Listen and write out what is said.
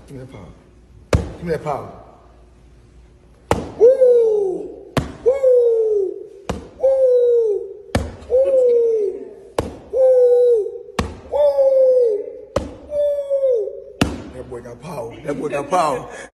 Give me that power. Give me that power. Woo! Woo! Woo! Woo! Woo! Woo! That boy got power. That boy got power.